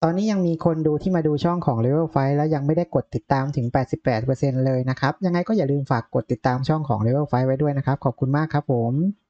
ตอนนี้ยังมีคนดูที่มาดูช่องของ Level 5 แล้วยังไม่ได้กดติดตามถึง 88% เลยนะครับยังไงก็อย่าลืมฝากกดติดตามช่องของ Level 5 ไว้ด้วยนะครับขอบคุณมากครับผม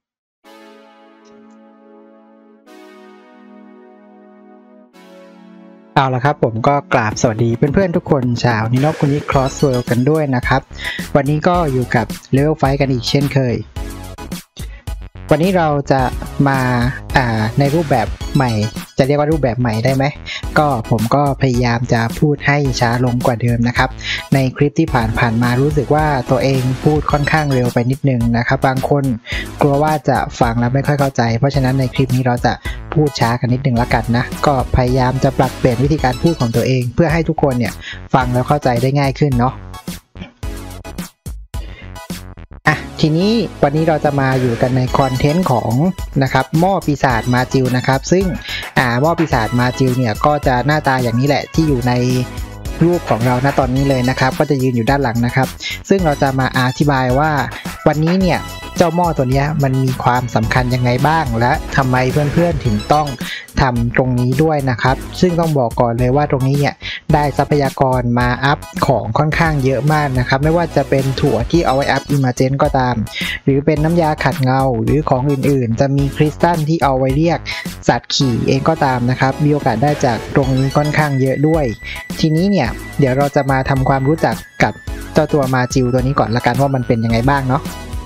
เอาละครับผมก็กราบสวัสดีเพื่อนๆทุกคนชาวนิโนคุนิครอสเวิลด์กันด้วยนะครับวันนี้ก็อยู่กับ Level 5 กันอีกเช่นเคยวันนี้เราจะมาในรูปแบบใหม่จะเรียกว่ารูปแบบใหม่ได้ไหมก็ผมก็พยายามจะพูดให้ช้าลงกว่าเดิมนะครับในคลิปที่ผ่านมารู้สึกว่าตัวเองพูดค่อนข้างเร็วไปนิดนึงนะครับบางคนกลัวว่าจะฟังแล้วไม่ค่อยเข้าใจเพราะฉะนั้นในคลิปนี้เราจะพูดช้ากันนิดนึงละกันนะก็พยายามจะปรับเปลี่ยนวิธีการพูดของตัวเองเพื่อให้ทุกคนเนี่ยฟังแล้วเข้าใจได้ง่ายขึ้นเนาะทีนี้วันนี้เราจะมาอยู่กันในคอนเทนต์ของนะครับหม้อปีศาจมาจิลนะครับซึ่งหม้อปีศาจมาจิลเนี่ยก็จะหน้าตาอย่างนี้แหละที่อยู่ในรูปของเราณตอนนี้เลยนะครับก็จะยืนอยู่ด้านหลังนะครับซึ่งเราจะมาอธิบายว่าวันนี้เนี่ยเจ้าหม้อตัวนี้มันมีความสำคัญยังไงบ้างและทำไมเพื่อนๆถึงต้องทำตรงนี้ด้วยนะครับซึ่งต้องบอกก่อนเลยว่าตรงนี้เนี่ยได้ทรัพยากรมาอัพของค่อนข้างเยอะมากนะครับไม่ว่าจะเป็นถั่วที่เอาไว้อัพอิมเมจนก็ตามหรือเป็นน้ำยาขัดเงาหรือของอื่นๆจะมีคริสตัลที่เอาไว้เรียกสัตว์ขี่เองก็ตามนะครับมีโอกาสได้จากตรงนี้ค่อนข้างเยอะด้วยทีนี้เนี่ยเดี๋ยวเราจะมาทำความรู้จักกับเจ้าตัวมาจิลตัวนี้ก่อนละกันว่ามันเป็นยังไงบ้างเนาะ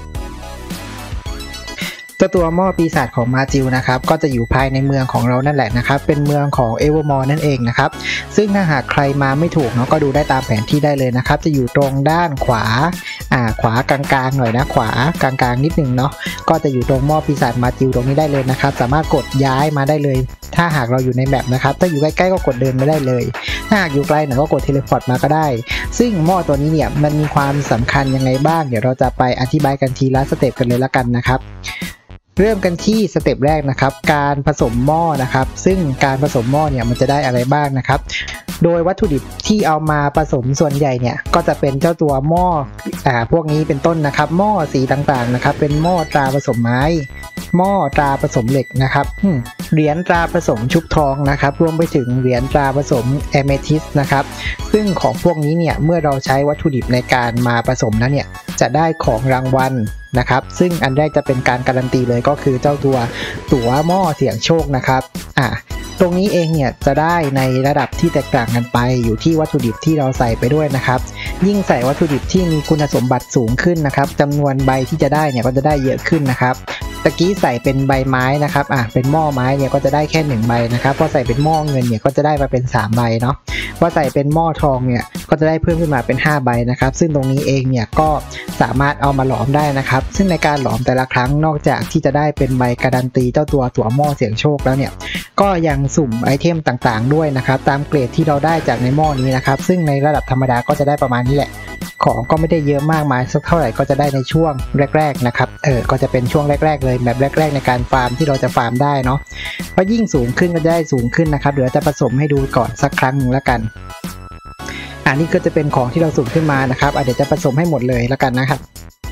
เจ้าตัวหม้อปีศาจของมาจิลนะครับก็จะอยู่ภายในเมืองของเรานั่นแหละนะครับเป็นเมืองของเอเวอร์มอร์นั่นเองนะครับซึ่งถ้าหากใครมาไม่ถูกเนาะก็ดูได้ตามแผนที่ได้เลยนะครับจะอยู่ตรงด้านขวาขวากลางๆหน่อยนะขวากลางๆนิดนึงเนาะก็จะอยู่ตรงหม้อปีศาจมาจิลตรงนี้ได้เลยนะครับสามารถกดย้ายมาได้เลยถ้าหากเราอยู่ในแมปนะครับถ้าอยู่ใกล้ๆก็กดเดินมาได้เลยถ้าหากอยู่ไกลหน่อยก็กดเทเลพอร์ตมาก็ได้ซึ่งหม้อตัวนี้เนี่ยมันมีความสำคัญยังไงบ้างเดี๋ยวเราจะไปอธิบายกันทีละสเต็ปกันเลยละกันนะครับเริ่มกันที่สเต็ปแรกนะครับการผสมหม้อนะครับซึ่งการผสมหม้อเนี่ยมันจะได้อะไรบ้างนะครับโดยวัตถุดิบที่เอามาผสมส่วนใหญ่เนี่ยก็จะเป็นเจ้าตัวหม้อพวกนี้เป็นต้นนะครับหม้อสีต่างๆนะครับเป็นหม้อตราผสมไม้หม้อตราผสมเหล็กนะครับเหรียญตราผสมชุบทองนะครับรวมไปถึงเหรียญตราผสมแอเมทิสนะครับซึ่งของพวกนี้เนี่ยเมื่อเราใช้วัตถุดิบในการมาผสมนั้นเนี่ยจะได้ของรางวัลนะครับซึ่งอันแรกจะเป็นการการันตีเลยก็คือเจ้าตัวตั๋วหม้อเสี่ยงโชคนะครับตรงนี้เองเนี่ยจะได้ในระดับที่แตกต่างกันไปอยู่ที่วัตถุดิบที่เราใส่ไปด้วยนะครับยิ่งใส่วัตถุดิบที่มีคุณสมบัติสูงขึ้นนะครับจำนวนใบที่จะได้เนี่ยก็จะได้เยอะขึ้นนะครับตะกี้ใส่เป็นใบไม้นะครับเป็นหม้อไม้เนี่ยก็จะได้แค่1ใบนะครับพอใส่เป็นหม้อเงินเนี่ยก็จะได้มาเป็น3ใบเนาะพอใส่เป็นหม้อทองเนี่ยก็จะได้เพิ่มขึ้นมาเป็น5ใบนะครับซึ่งตรงนี้เองเนี่ยก็สามารถเอามาหลอมได้นะครับซึ่งในการหลอมแต่ละครั้งนอกจากที่จะได้เป็นใบการันตีเจ้าตัวตั๋วหม้อเสี่ยงโชคแล้วเนี่ยก็ยังสุ่มไอเทมต่างๆด้วยนะครับตามเกรดที่เราได้จากในหม้อนี้นะครับซึ่งในระดับธรรมดาก็จะได้ประมาณนี้แหละของก็ไม่ได้เยอะมากมายสักเท่าไหร่ก็จะได้ในช่วงแรกๆนะครับก็จะเป็นช่วงแรกๆเลยแบบแรกๆในการฟาร์มที่เราจะฟาร์มได้เนาะเพราะยิ่งสูงขึ้นก็จะได้สูงขึ้นนะครับเดี๋ยวจะผสมให้ดูก่อนสักครั้งหนึ่งแล้วกันนี่ก็จะเป็นของที่เราสุ่มขึ้นมานะครับเดี๋ยวจะผสมให้หมดเลยแล้วกันนะครับ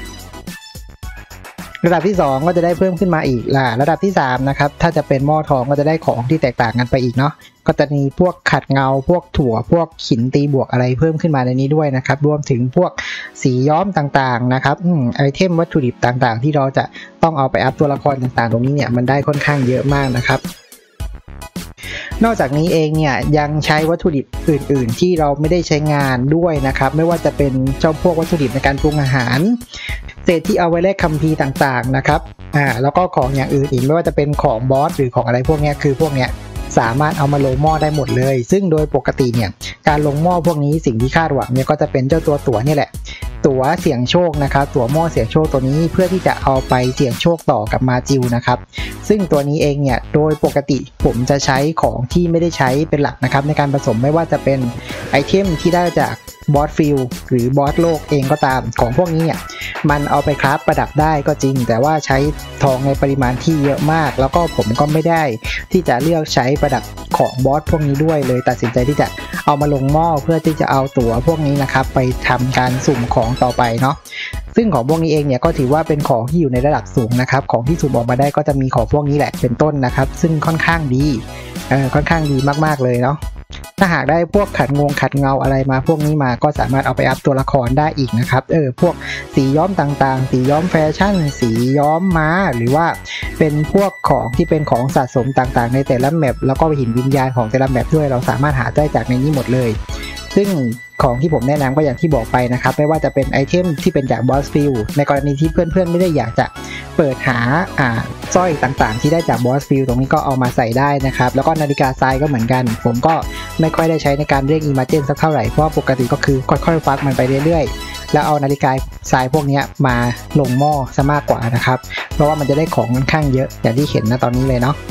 ระดับที่2ก็จะได้เพิ่มขึ้นมาอีกระดับที่3นะครับถ้าจะเป็นหม้อทองก็จะได้ของที่แตกต่างกันไปอีกเนาะก็จะมีพวกขัดเงาพวกถั่วพวกหินตีบวกอะไรเพิ่มขึ้นมาในนี้ด้วยนะครับรวมถึงพวกสีย้อมต่างๆนะครับไอเทมวัตถุดิบต่างๆที่เราจะต้องเอาไปอัพตัวละครต่างๆตรงนี้เนี่ยมันได้ค่อนข้างเยอะมากนะครับนอกจากนี้เองเนี่ยยังใช้วัตถุดิบอื่นๆที่เราไม่ได้ใช้งานด้วยนะครับไม่ว่าจะเป็นเจ้าพวกวัตถุดิบในการปรุงอาหารเศษที่เอาไว้แลกคัมภีร์ต่างๆนะครับแล้วก็ของอย่างอื่นอีกไม่ว่าจะเป็นของบอสหรือของอะไรพวกนี้คือพวกเนี้ยสามารถเอามาลงหม้อได้หมดเลยซึ่งโดยปกติเนี่ยการลงหม้อพวกนี้สิ่งที่คาดหวังเนี่ยก็จะเป็นเจ้าตั๋วนี่แหละตั๋วเสี่ยงโชคนะครับตั๋วหม้อเสี่ยงโชคตัวนี้เพื่อที่จะเอาไปเสี่ยงโชคต่อกับมาจิลนะครับซึ่งตัวนี้เองเนี่ยโดยปกติผมจะใช้ของที่ไม่ได้ใช้เป็นหลักนะครับในการผสมไม่ว่าจะเป็นไอเทมที่ได้จากบอสฟิลหรือบอสโลกเองก็ตามของพวกนี้เนี่ยมันเอาไปคราฟประดับได้ก็จริงแต่ว่าใช้ทองในปริมาณที่เยอะมากแล้วก็ผมก็ไม่ได้ที่จะเลือกใช้ประดับของบอสพวกนี้ด้วยเลยตัดสินใจที่จะเอามาลงหม้อเพื่อที่จะเอาตั๋วพวกนี้นะครับไปทำการสุ่มของต่อไปเนาะซึ่งของพวกนี้เองเนี่ยก็ถือว่าเป็นของที่อยู่ในระดับสูงนะครับของที่สุ่มออกมาได้ก็จะมีของพวกนี้แหละเป็นต้นนะครับซึ่งค่อนข้างดีมากๆเลยเนาะถ้าหากได้พวกขัดเงาอะไรมาพวกนี้มาก็สามารถเอาไปอัพตัวละครได้อีกนะครับพวกสีย้อมต่างๆสีย้อมแฟชั่นสีย้อมม้าหรือว่าเป็นพวกของที่เป็นของสะสมต่างๆในแต่ละแมปแล้วก็หินวิญญาณของแต่ละแมปด้วยเราสามารถหาได้จากในนี้หมดเลยซึ่งของที่ผมแนะนำก็อย่างที่บอกไปนะครับไม่ว่าจะเป็นไอเทมที่เป็นจากบอสฟิลในกรณีที่เพื่อนๆไม่ได้อยากจะเปิดหาสร้อยต่างๆที่ได้จากบอสฟิลตรงนี้ก็เอามาใส่ได้นะครับแล้วก็นาฬิกาทรายก็เหมือนกันผมก็ไม่ค่อยได้ใช้ในการเรียกอิมาเจนสักเท่าไหร่เพราะปกติก็คือค่อยๆฟักมันไปเรื่อยๆแล้วเอานาฬิกาทรายพวกนี้มาลงหม้อซะมากกว่านะครับเพราะว่ามันจะได้ของค่อนข้างเยอะอย่างที่เห็นนะตอนนี้เลยเนาะ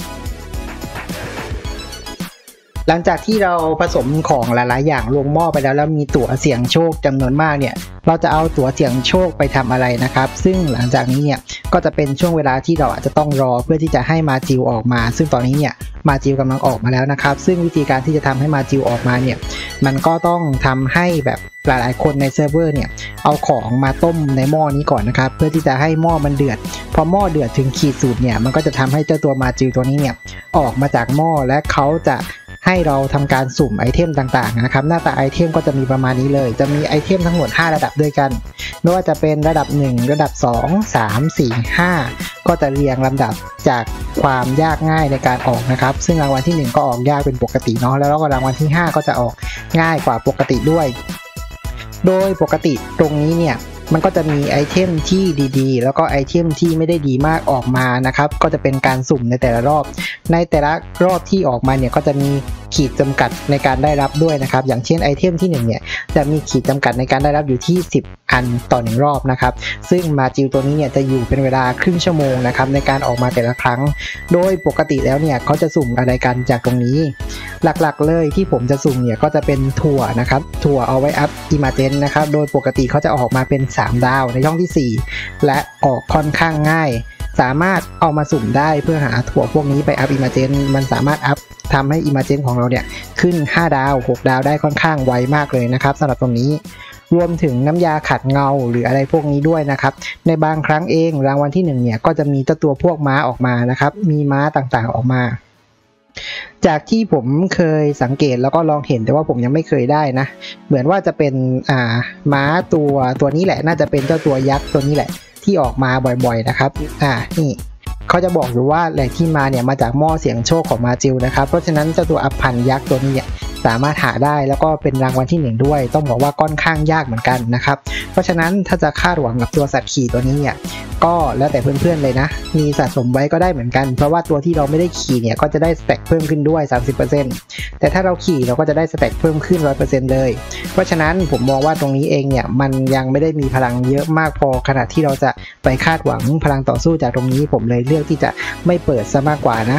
หลังจากที่เราผสมของหลายๆอย่างลงหม้อไปแล้วมีตั๋วเสี่ยงโชคจำนวนมากเนี่ยเราจะเอาตั๋วเสี่ยงโชคไปทำอะไรนะครับซึ่งหลังจากนี้เนี่ยก็จะเป็นช่วงเวลาที่เราอาจจะต้องรอเพื่อที่จะให้มาจิวออกมาซึ่งตอนนี้เนี่ยมาจิวกำลังออกมาแล้วนะครับซึ่งวิธีการที่จะทำให้มาจิวออกมาเนี่ยมันก็ต้องทำให้แบบหลายๆคนในเซิร์ฟเวอร์เนี่ยเอาของมาต้มในหม้อนี้ก่อนนะครับเพื่อที่จะให้หม้อมันเดือดพอหม้อเดือดถึงขีดสุดเนี่ยมันก็จะทำให้เจ้าตัวมาจิวตัวนี้เนี่ยออกมาจากหม้อและเขาจะให้เราทำการสุ่มไอเทมต่างๆนะครับหน้าตาไอเทมก็จะมีประมาณนี้เลยจะมีไอเทมทั้งหมด5ระดับด้วยกันไม่ว่าจะเป็นระดับ1ระดับ2 3 4 5ก็จะเรียงลำดับจากความยากง่ายในการออกนะครับซึ่งรางวัลที่1ก็ออกยากเป็นปกติเนาะแล้วก็รางวัลที่5ก็จะออกง่ายกว่าปกติด้วยโดยปกติตรงนี้เนี่ยมันก็จะมีไอเทมที่ดีๆแล้วก็ไอเทมที่ไม่ได้ดีมากออกมานะครับก็จะเป็นการสุ่มในแต่ละรอบในแต่ละรอบที่ออกมาเนี่ยก็จะมีขีดจำกัดในการได้รับด้วยนะครับอย่างเช่นไอเทมที่1เนี่ยจะมีขีดจำกัดในการได้รับอยู่ที่10อันต่อ1รอบนะครับซึ่งมาจิวตัวนี้เนี่ยจะอยู่เป็นเวลาครึ่งชั่วโมงนะครับในการออกมาแต่ละครั้งโดยปกติแล้วเนี่ยเขาจะสุ่มอะไรกันจากตรงนี้หลักๆเลยที่ผมจะสุ่มเนี่ยก็จะเป็นถั่วนะครับถั่วเอาไว้อัพอิมาเจนนะครับโดยปกติเขาจะออกมาเป็น3ดาวในช่องที่4และออกค่อนข้างง่ายสามารถเอามาสุ่มได้เพื่อหาถั่วพวกนี้ไปอัพอิมาเจนมันสามารถอัพทำให้อิมาเจนของเราเนี่ยขึ้น5ดาว6ดาวได้ค่อนข้างไวมากเลยนะครับสำหรับตรงนี้รวมถึงน้ำยาขัดเงาหรืออะไรพวกนี้ด้วยนะครับในบางครั้งเองรางวัลที่1เนี่ยก็จะมีเจ้าตัวพวกม้าออกมานะครับมีม้าต่างๆออกมาจากที่ผมเคยสังเกตแล้วก็ลองเห็นแต่ว่าผมยังไม่เคยได้นะเหมือนว่าจะเป็นม้าตัวนี้แหละน่าจะเป็นเจ้าตัวยักษ์ตัวนี้แหละที่ออกมาบ่อยๆนะครับนี่เขาจะบอกอยู่ว่าแหล่งที่มาเนี่ยมาจากหม้อเสียงโชคของมาจิวนะครับเพราะฉะนั้นเจ้าตัวอัพพันยักษ์ตัวนี้เนี่ยสามารถหาได้แล้วก็เป็นรางวัลที่1ด้วยต้องบอกว่าค่อนข้างยากเหมือนกันนะครับเพราะฉะนั้นถ้าจะคาดหวังกับตัวสัตว์ขี่ตัวนี้เนี่ยก็แล้วแต่เพื่อนๆเลยนะมีสะสมไว้ก็ได้เหมือนกันเพราะว่าตัวที่เราไม่ได้ขี่เนี่ยก็จะได้สแต็กเพิ่มขึ้นด้วย 30% แต่ถ้าเราขี่เราก็จะได้สแต็กเพิ่มขึ้น 100% เลยเพราะฉะนั้นผมมองว่าตรงนี้เองเนี่ยมันยังไม่ได้มีพลังเยอะมากพอขนาดที่เราจะไปคาดหวังพลังต่อสู้จากตรงนี้ผมเลยเลือกที่จะไม่เปิดซะมากกว่านะ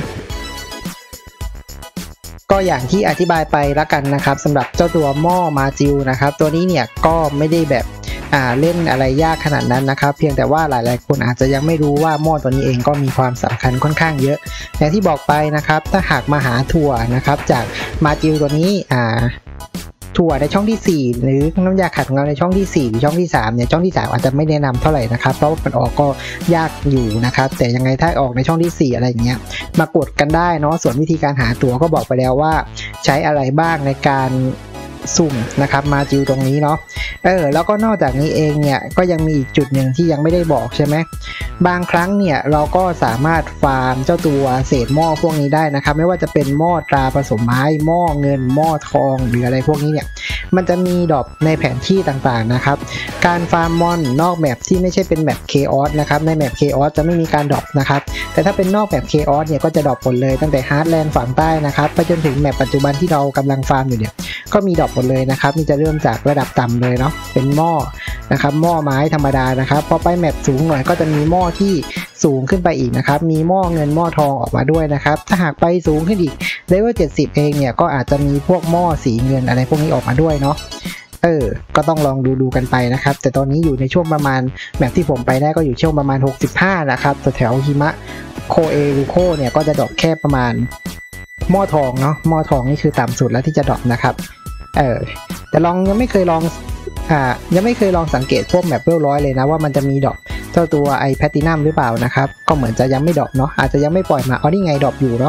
ก็อย่างที่อธิบายไปละกันนะครับสำหรับเจ้าตัวหม้อมาจิวนะครับตัวนี้เนี่ยก็ไม่ได้แบบเล่นอะไรยากขนาดนั้นนะครับเพียงแต่ว่าหลายๆคนอาจจะยังไม่รู้ว่าหม้อตัวนี้เองก็มีความสำคัญค่อนข้างเยอะอย่างที่บอกไปนะครับถ้าหากมาหาถั่วนะครับจากมาจิวตัวนี้ถั่วในช่องที่4หรือน้ำยาขัดเงาในช่องที่4หรือช่องที่3เนี่ยช่องที่3อาจจะไม่แนะนำเท่าไหร่นะครับเพราะว่ามันออกก็ยากอยู่นะครับแต่ยังไงถ้าออกในช่องที่4อะไรอย่างเงี้ยมากดกันได้เนาะส่วนวิธีการหาตั๋วก็บอกไปแล้วว่าใช้อะไรบ้างในการสุ่มนะครับมาจิวตรงนี้เนาะแล้วก็นอกจากนี้เองเนี่ยก็ยังมีอีกจุดหนึ่งที่ยังไม่ได้บอกใช่ไหมบางครั้งเนี่ยเราก็สามารถฟาร์มเจ้าตัวเศษหม้อพวกนี้ได้นะครับไม่ว่าจะเป็นหม้อตราผสมไม้หม้อเงินหม้อทองหรืออะไรพวกนี้เนี่ยมันจะมีดรอปในแผนที่ต่างๆนะครับการฟาร์มมอนนอกแมปที่ไม่ใช่เป็นแมปเคออสนะครับในแมปเคออสจะไม่มีการดรอปนะครับแต่ถ้าเป็นนอกแมปเคออสเนี่ยก็จะดรอปหมดเลยตั้งแต่ฮาร์ดแลนด์ฝั่งใต้นะครับไปจนถึงแมปปัจจุบันที่เรากำลังฟาร์มอยู่เนี่ยก็มีดรอปหมดเลยนะครับนี่จะเริ่มจากระดับต่ำเลยเนาะเป็นหม้อนะครับหม้อไม้ธรรมดานะครับพอไปแมปสูงหน่อยก็จะมีหม้อที่สูงขึ้นไปอีกนะครับมีหม้อเงินหม้อทองออกมาด้วยนะครับถ้าหากไปสูงขึ้นอีกเลเวล70เองเนี่ยก็อาจจะมีพวกหม้อสีเงินอะไรพวกนี้ออกมาด้วยเนาะก็ต้องลองดูกันไปนะครับแต่ตอนนี้อยู่ในช่วงประมาณแบบที่ผมไปได้ก็อยู่ช่วงประมาณ65นะครับแถวหิมะโคเอรุโคเนี่ยก็จะดรอปแค่ประมาณหม้อทองเนาะหม้อทองนี่คือต่ำสุดแล้วที่จะดรอปนะครับแต่ยังไม่เคยลองสังเกตพวกแมปเวล100เลยนะว่ามันจะมีดรอปเจ้าตัวไอแพลตินัมหรือเปล่านะครับก็เหมือนจะยังไม่ดรอปเนาะอาจจะยังไม่ปล่อยมานี่ไงดรอปอยู่เนาะ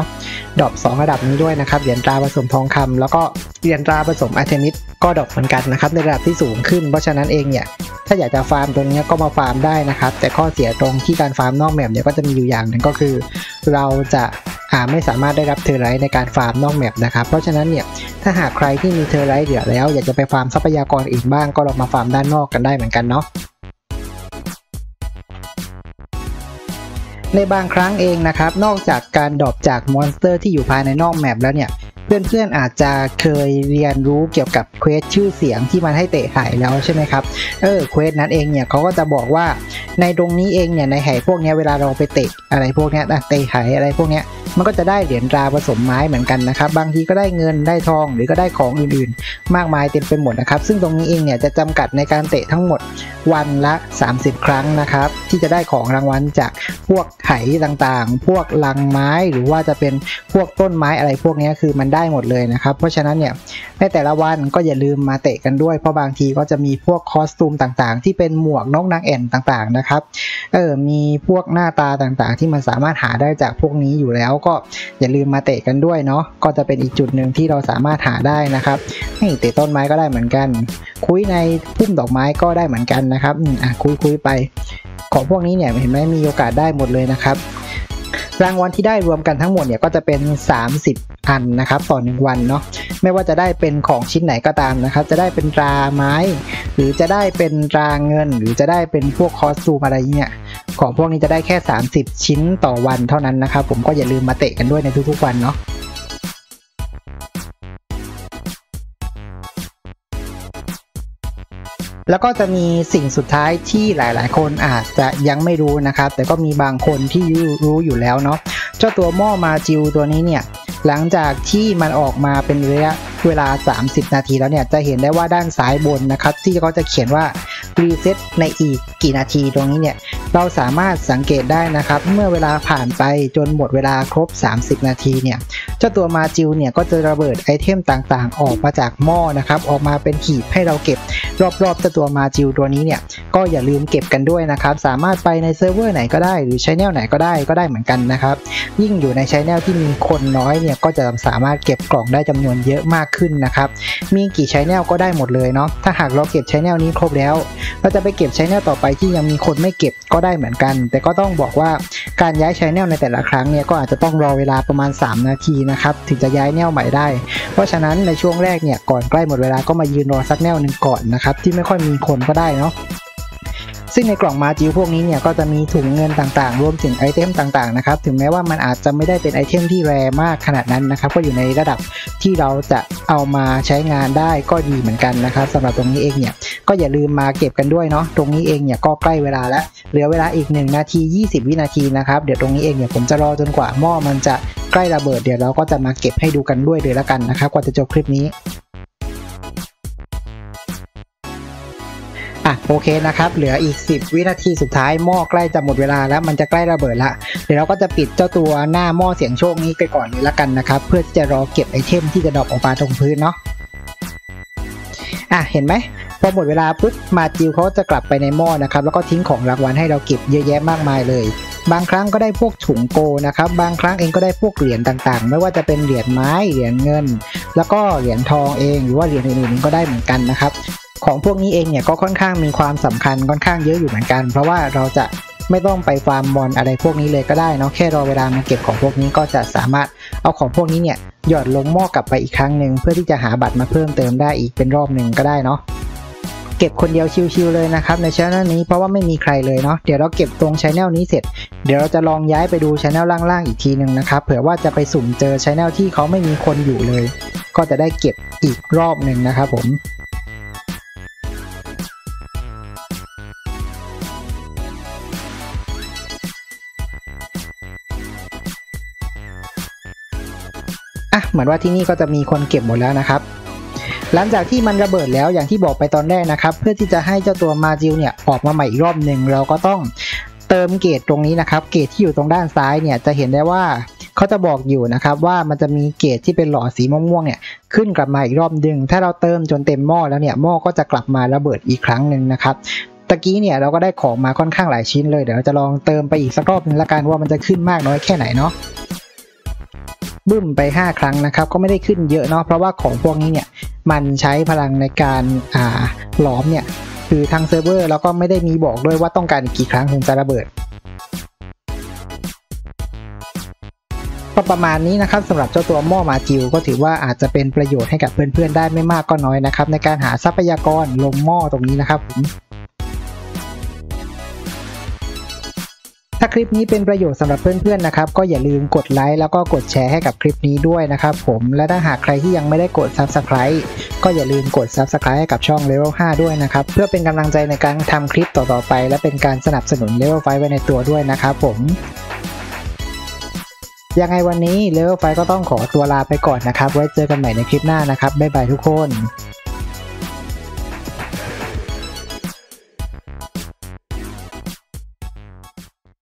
ดรอป2ระดับนี้ด้วยนะครับเหรียญตราผสมทองคำแล้วก็เหรียญตราผสมอาร์เทมิสก็ดรอปเหมือนกันนะครับในระดับที่สูงขึ้นเพราะฉะนั้นเองเนี่ยถ้าอยากจะฟาร์มตัวนี้ก็มาฟาร์มได้นะครับแต่ข้อเสียตรงที่การฟาร์มนอกแมปเนี่ยก็จะมีอยู่อย่างหนึ่งก็คือเราจะไม่สามารถได้รับเทอร์ไรท์ในการฟาร์มนอกแมปนะครับเพราะฉะนั้นเนี่ยถ้าหากใครที่มีเทอร์ไรท์เหลือแล้วอยากจะไปฟาร์มทรัพยากรอื่นบ้างก็ลองมาฟาร์มด้านนอกกันได้เหมือนกันเนาะในบางครั้งเองนะครับนอกจากการดรอปจากมอนสเตอร์ที่อยู่ภายในนอกแมปแล้วเนี่ยเพื่อนๆอาจจะเคยเรียนรู้เกี่ยวกับเควสชื่อเสียงที่มันให้เตะไหแล้วใช่ไหมครับเควสนั้นเองเนี่ยเขาก็จะบอกว่าในตรงนี้เองเนี่ยในไหพวกนี้เวลาเราไปเตะอะไรพวกนี้เตะไหอะไรพวกนี้มันก็จะได้เหรียญตราผสมไม้เหมือนกันนะครับบางทีก็ได้เงินได้ทองหรือก็ได้ของอื่นๆมากมายเต็มไปหมดนะครับซึ่งตรงนี้เองเนี่ยจะจำกัดในการเตะทั้งหมดวันละ30ครั้งนะครับที่จะได้ของรางวัลจากพวกไหต่างๆพวกลังไม้หรือว่าจะเป็นพวกต้นไม้อะไรพวกนี้คือมันได้หมดเลยนะครับเพราะฉะนั้นเนี่ยในแต่ละวันก็อย่าลืมมาเตะกันด้วยเพราะบางทีก็จะมีพวกคอสตูมต่างๆที่เป็นหมวกนกนางแอ่นต่างๆนะครับมีพวกหน้าตาต่างๆที่มันสามารถหาได้จากพวกนี้อยู่แล้วก็อย่าลืมมาเตะกันด้วยเนาะก็จะเป็นอีกจุดหนึ่งที่เราสามารถหาได้นะครับให้เตะต้นไม้ก็ได้เหมือนกันคุยในพุ่มดอกไม้ก็ได้เหมือนกันนะครับคุยไปของพวกนี้เนี่ยเห็นไหมมีโอกาสได้หมดเลยนะครับรางวัลที่ได้รวมกันทั้งหมดเนี่ยก็จะเป็น30อันนะครับต่อ1วันเนาะไม่ว่าจะได้เป็นของชิ้นไหนก็ตามนะครับจะได้เป็นตราไม้หรือจะได้เป็นตราเงินหรือจะได้เป็นพวกคอสตูมอะไรเนี่ยของพวกนี้จะได้แค่30ชิ้นต่อวันเท่านั้นนะครับผมก็อย่าลืมมาเตะกันด้วยในทุกๆวันเนาะแล้วก็จะมีสิ่งสุดท้ายที่หลายๆคนอาจจะยังไม่รู้นะครับแต่ก็มีบางคนที่รู้อยู่แล้วเนาะเจ้าตัวหม้อมาจิวตัวนี้เนี่ยหลังจากที่มันออกมาเป็นระยะเวลา30นาทีแล้วเนี่ยจะเห็นได้ว่าด้านซ้ายบนนะครับที่เขาจะเขียนว่ารีเซ็ตในอีกกี่นาทีตรงนี้เนี่ยเราสามารถสังเกตได้นะครับเมื่อเวลาผ่านไปจนหมดเวลาครบ30นาทีเนี่ยเจ้าตัวมาจิวเนี่ยก็จะระเบิดไอเทมต่างๆออกมาจากหม้อนะครับออกมาเป็นขีดให้เราเก็บรอบๆเจ้าตัวมาจิวตัวนี้เนี่ยก็อย่าลืมเก็บกันด้วยนะครับสามารถไปในเซิร์ฟเวอร์ไหนก็ได้หรือชแนลไหนก็ได้เหมือนกันนะครับยิ่งอยู่ในชแนลที่มีคนน้อยเนี่ยก็จะสามารถเก็บกล่องได้จำนวนเยอะมากขึ้นนะครับมีกี่ชแนลก็ได้หมดเลยเนาะถ้าหากเราเก็บชแนลนี้ครบแล้วเราจะไปเก็บชแนลต่อไปที่ยังมีคนไม่เก็บก็ได้เหมือนกันแต่ก็ต้องบอกว่าการย้ายชแนลในแต่ละครั้งเนี่ยก็อาจจะต้องรอเวลาประมาณ3นาทีนะครับถึงจะย้ายแนวใหม่ได้เพราะฉะนั้นในช่วงแรกเนี่ยก่อนใกล้หมดเวลาก็มายืนรอสักแนวหนึ่งก่อนนะครับที่ไม่ค่อยมีคนก็ได้เนาะซึ่งในกล่องมาจิวพวกนี้เนี่ยก็จะมีถุงเงินต่างๆรวมถึงไอเทมต่างๆนะครับถึงแม้ว่ามันอาจจะไม่ได้เป็นไอเทมที่แรมากขนาดนั้นนะครับก็อยู่ในระดับที่เราจะเอามาใช้งานได้ก็ดีเหมือนกันนะครับสำหรับตรงนี้เองเนี่ยก็อย่าลืมมาเก็บกันด้วยเนาะตรงนี้เองเนี่ยก็ใกล้เวลาแล้วเหลือเวลาอีก1นาที20วินาทีนะครับเดี๋ยวตรงนี้เองเนี่ยผมจะรอจนกว่าหม้อมันจะใกล้ระเบิดเดี๋ยวเราก็จะมาเก็บให้ดูกันด้วยเลยละกันนะครับก่อนจะจบคลิปนี้โอเคนะครับเหลืออีก10วินาทีสุดท้ายหม้อใกล้จะหมดเวลาแล้วมันจะใกล้ระเบิดละเดี๋ยวเราก็จะปิดเจ้าตัวหน้าหม้อเสียงโชคนี้ไปก่อนเลยละกันนะครับเพื่อที่จะรอเก็บไอเทมที่จะดรอปออกมาตรงพื้นเนาะเห็นไหมพอหมดเวลาปุ๊บมาจิวเขาจะกลับไปในหม้อนะครับแล้วก็ทิ้งของรางวัลให้เราเก็บเยอะแยะมากมายเลยบางครั้งก็ได้พวกถุงโกนะครับบางครั้งเองก็ได้พวกเหรียญต่างๆไม่ว่าจะเป็นเหรียญไม้เหรียญเงินแล้วก็เหรียญทองเองหรือว่าเหรียญอื่นๆก็ได้เหมือนกันนะครับของพวกนี้เองเนี่ยก็ค่อนข้างมีความสำคัญค่อนข้างเยอะอยู่เหมือนกันเพราะว่าเราจะไม่ต้องไปฟาร์มมอนอะไรพวกนี้เลยก็ได้เนาะแค่รอเวลามาเก็บของพวกนี้ก็จะสามารถเอาของพวกนี้เนี่ยหยอดลงหม้อกลับไปอีกครั้งหนึ่งเพื่อที่จะหาบัตรมาเพิ่มเติมได้อีกเป็นรอบหนึ่งก็ได้เนาะเก็บคนเดียวชิวๆเลยนะครับในช่องนี้เพราะว่าไม่มีใครเลยเนาะเดี๋ยวเราเก็บตรงช่องนี้เสร็จเดี๋ยวเราจะลองย้ายไปดูช่องล่างๆอีกทีนึงนะครับเผื่อว่าจะไปสุ่มเจอช่องที่เขาไม่มีคนอยู่เลยก็จะได้เก็บอีกรอบหนึ่งนะครับผมเหมือนว่าที่นี่ก็จะมีคนเก็บหมดแล้วนะครับหลังจากที่มันระเบิดแล้วอย่างที่บอกไปตอนแรกนะครับเพื่อที่จะให้เจ้าตัวมาจิวเนี่ยออกมาใหม่อีกรอบหนึ่งเราก็ต้องเติมเกจตรงนี้นะครับเกจที่อยู่ตรงด้านซ้ายเนี่ยจะเห็นได้ว่าเขาจะบอกอยู่นะครับว่ามันจะมีเกจที่เป็นหลอดสีม่วงๆเนี่ยขึ้นกลับมาอีกรอบนึงถ้าเราเติมจนเต็มหม้อแล้วเนี่ยหม้อก็จะกลับมาระเบิดอีกครั้งหนึ่งนะครับตะกี้เนี่ยเราก็ได้ของมาค่อนข้างหลายชิ้นเลยเดี๋ยวเราจะลองเติมไปอีกสักรอบนึงละกันว่ามันจะขึ้นมากน้อยแค่ไหนเนาะบึ้มไป5ครั้งนะครับก็ไม่ได้ขึ้นเยอะเนาะเพราะว่าของพวกนี้เนี่ยมันใช้พลังในการหลอมเนี่ยคือทางเซิร์ฟเวอร์แล้วก็ไม่ได้มีบอกด้วยว่าต้องการกี่ครั้งถึงจะระเบิดก็ประมาณนี้นะครับสำหรับเจ้าตัวหม้อมาจิวก็ถือว่าอาจจะเป็นประโยชน์ให้กับเพื่อนๆได้ไม่มากก็น้อยนะครับในการหาทรัพยากรลงหม้อตรงนี้นะครับผมถ้าคลิปนี้เป็นประโยชน์สำหรับเพื่อนๆนะครับก็อย่าลืมกดไลค์แล้วก็กดแชร์ให้กับคลิปนี้ด้วยนะครับผมและถ้าหากใครที่ยังไม่ได้กด Subscribe ก็อย่าลืมกด Subscribe ให้กับช่อง Level 5 ด้วยนะครับเพื่อเป็นกำลังใจในการทำคลิปต่อๆไปและเป็นการสนับสนุน Level 5 ไว้ในตัวด้วยนะครับผมยังไงวันนี้ Level 5 ก็ต้องขอตัวลาไปก่อนนะครับไว้เจอกันใหม่ในคลิปหน้านะครับบ๊ายบายทุกคน